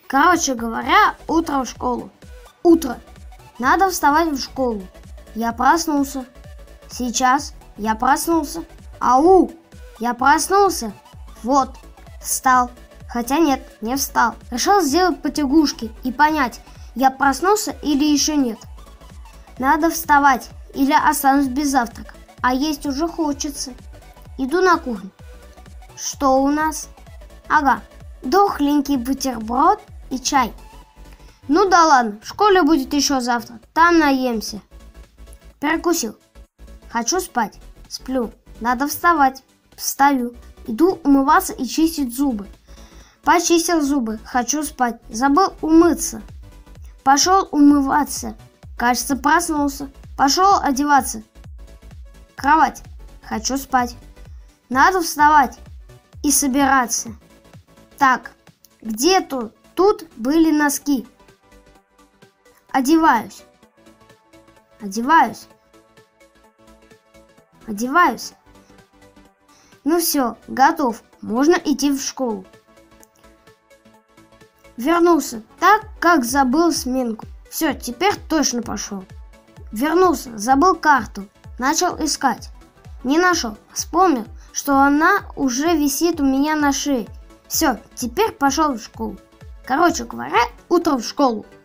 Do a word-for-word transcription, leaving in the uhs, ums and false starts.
Короче говоря, утро в школу. Утро. Надо вставать в школу. Я проснулся. Сейчас я проснулся. Ау! Я проснулся. Вот. Встал. Хотя нет, не встал. Решил сделать потягушки и понять, я проснулся или еще нет. Надо вставать, или останусь без завтрака. А есть уже хочется. Иду на кухню. Что у нас? Ага, дохленький бутерброд и чай. Ну да ладно, в школе будет еще завтрак. Там наемся. Перекусил. Хочу спать. Сплю. Надо вставать. Встаю. Иду умываться и чистить зубы. Почистил зубы. Хочу спать. Забыл умыться. Пошел умываться. Кажется, проснулся. Пошел одеваться. Кровать. Хочу спать. Надо вставать и собираться. Так, где тут? Тут были носки. Одеваюсь. Одеваюсь. Одеваюсь. Ну все, готов. Можно идти в школу. Вернулся так, как забыл сменку. Все, теперь точно пошел. Вернулся, забыл карту. Начал искать. Не нашел. Вспомнил, что она уже висит у меня на шее. Все, теперь пошел в школу. Короче говоря, утро в школу.